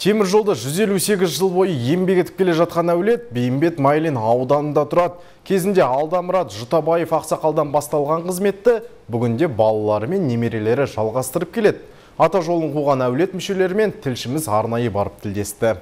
Темір жолда 158 жыл бойы еңбек етіп келе жатқан әулет Бейімбет Майлин ауданында тұрады. Кезінде Алдамұрат Жұтабаев ақсақалдан басталған қызметті бүгінде балалары мен немерелері жалғастырып келеді. Ата жолын қуған әулет мүшелерімен тілшіміз арнайы барып тілдесті.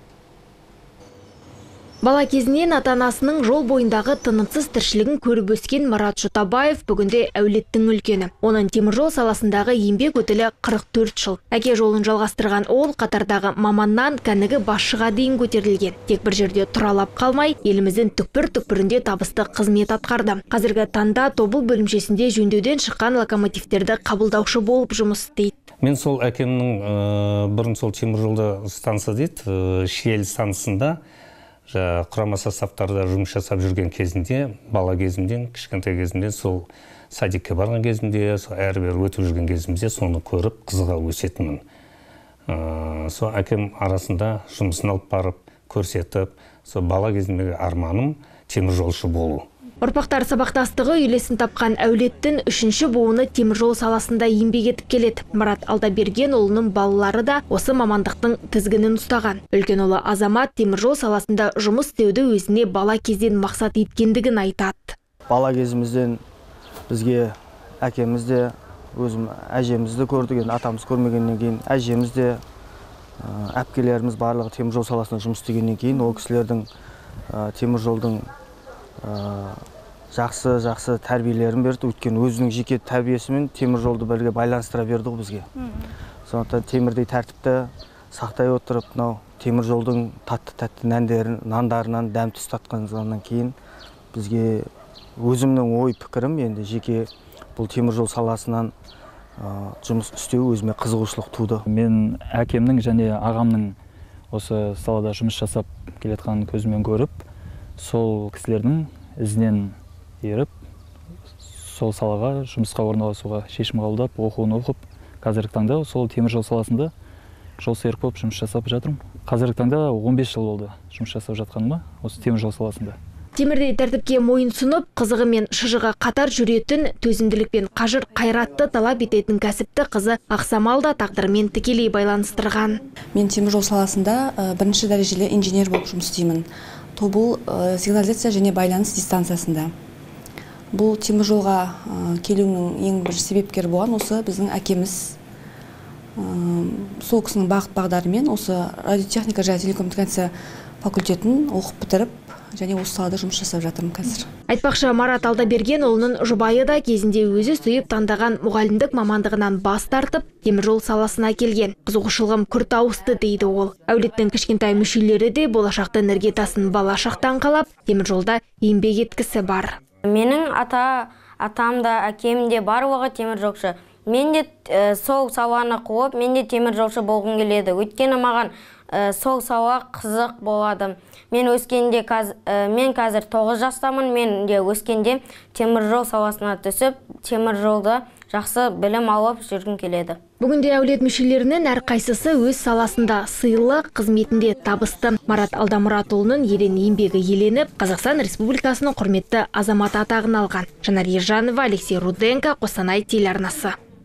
Бала кезінен ата-анасының жол бойындағы тынымсыз тіршілігін көріп өскен Марат Жұтабаев бүгінде әулеттің үлкені. Оның теміржол саласындағы еңбек өтілі 44 жыл. Әке жолын жалғастырған ол қатардағы маманнан кәнігі басшыға дейін көтерілген. Тек бір жерде тұралап қалмай, еліміздің түкпір-түкпірінде табысты қызмет атқарды. Қазіргі таңда тобыл бөлімшесінде жөндеуден шыққан локомотивтерді қабылдаушы болып жұмыс істейді. Мен сол әкемнің бұрын сол теміржолда станция дейді, Шиелі станциясында құрама составтарда жұмыс жасап жүрген кезінде, бала кезімден, кішкентай кезімден, сол садикке барған кезімде, әрбір өтіп жүрген кезімде соны көріп, қызыға өсетінмін. Сол әкем арасында жұмысын алып барып, көрсетіп, сол бала кезімдегі арманым теміржолшы болу. Ұрпақтар сабақтастығы үйлесін тапқан әулеттің үшінші буыны теміржол саласында еңбек етіп келеді. Марат Алдаберген ұлының балалары да осы мамандықтың тізгінін ұстаған. Үлкен ұлы Азамат теміржол саласында жұмыс істеуді өзіне бала кезден мақсат еткендігін айтады. Бала кезімізден бізге әкеміз де, өзім әжемізді көрдік, атамыз көрмегеннен кейін әжеміз де, әпкелеріміз барлығы теміржол саласында жұмыс істегеннен кейін ол кісілердің теміржолдың жақсы тәрбиелерін берді. Өйткені өзінің жеке тәрбиесімен теміржолды бірге байланыстыра берді бізге. Сондықтан темірдей тәртіпті сақтай отырып, теміржолдың татты нәндерін, нандарынан дәм татқаннан кейін бізге өзімнің ой пікірім енді жеке бұл теміржол саласынан жұмыс істеу өзіме қызығушылық туды. Мен әкемнің және ағамның осы салада жұмыс жасап келетқанын көзімен көріп, сол кісілердің ізінен еріп, сол салаға жұмысқа орналасуға шешім қабылдап, оқуын оқып, қазіргі таңда сол теміржол саласында жолсерік болып жұмыс жасап жатырмын. Қазіргі таңда 15 жыл болды жұмыс жасап жатқаныма осы теміржол саласында. Темірдей тәртіпке мойын сұнып, қызығы мен шыжыға қатар жүретін, төзімділік пен қажыр қайратты талап ететін кәсіпті қызы Ақсамал да тағдырымен тікелей байланыстырған. Мен теміржол саласында бірінші дәрежелі инженер болып жұмыс істеймін. Тобыл сигнализация және байланыс дистанциясында. Бұл теміржолға келуінің ең бір себепкері болған осы біздің әкеміз. Сол кісінің бағыт-бағдарымен осы радиотехника және телекоммуникация факультетін оқып бітіріп, және осы салада жұмыс жасап жатырмын қазір. Айтпақшы, Марат Алдаберген ұлының жұбайы да кезінде өзі сүйіп таңдаған мұғалімдік мамандығынан бас тартып, теміржол саласына келген. Қызығушылығым күрт ауысты дейді ол. Әулеттің кішкентай мүшелері де болашақтың іргетасын бала шақтан қалап, теміржолда еңбек еткісі бар. Менің атам да, әкем де барлығы теміржолшы. Мен де сол саланы қуып, мен де теміржолшы болғым келеді. Өйткені маған сол сала қызық болады. Мен қазір 9 жастамын, мен де өскенде теміржол саласына түсіп, теміржолда жақсы білім алып жүргім келеді. Бүгінде әулет мүшелерінің әрқайсысы өз саласында сыйлы, қызметінде табысты. Марат Алдамұратұлының ерен еңбегі еленіп, Қазақстан Республикасының құрметті азаматы атағын алған. Жанар Ержанова, Алексей Руденко, Қостанай телеарнасы.